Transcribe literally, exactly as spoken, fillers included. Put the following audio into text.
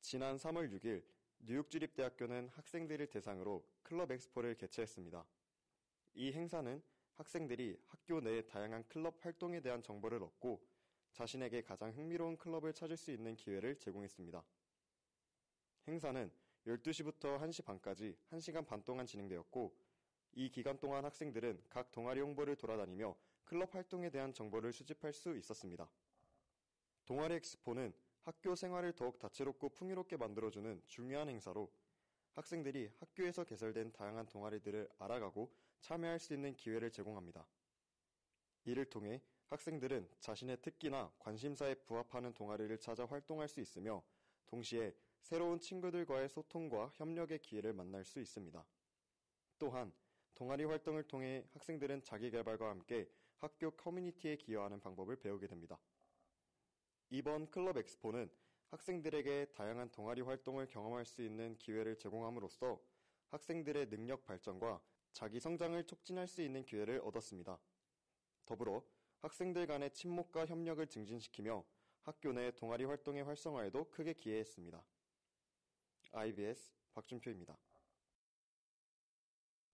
지난 삼월 육일 뉴욕주립대학교는 학생들을 대상으로 클럽 엑스포를 개최했습니다. 이 행사는 학생들이 학교 내 다양한 클럽 활동에 대한 정보를 얻고 자신에게 가장 흥미로운 클럽을 찾을 수 있는 기회를 제공했습니다. 행사는 열두 시부터 한 시 반까지 한 시간 반 동안 진행되었고 이 기간 동안 학생들은 각 동아리 홍보를 돌아다니며 클럽 활동에 대한 정보를 수집할 수 있었습니다. 동아리 엑스포는 학교 생활을 더욱 다채롭고 풍요롭게 만들어주는 중요한 행사로 학생들이 학교에서 개설된 다양한 동아리들을 알아가고 참여할 수 있는 기회를 제공합니다. 이를 통해 학생들은 자신의 특기나 관심사에 부합하는 동아리를 찾아 활동할 수 있으며 동시에 새로운 친구들과의 소통과 협력의 기회를 만날 수 있습니다. 또한 동아리 활동을 통해 학생들은 자기개발과 함께 학교 커뮤니티에 기여하는 방법을 배우게 됩니다. 이번 클럽 엑스포는 학생들에게 다양한 동아리 활동을 경험할 수 있는 기회를 제공함으로써 학생들의 능력 발전과 자기 성장을 촉진할 수 있는 기회를 얻었습니다. 더불어 학생들 간의 친목과 협력을 증진시키며 학교 내 동아리 활동의 활성화에도 크게 기여했습니다. 아이비에스 박준표입니다.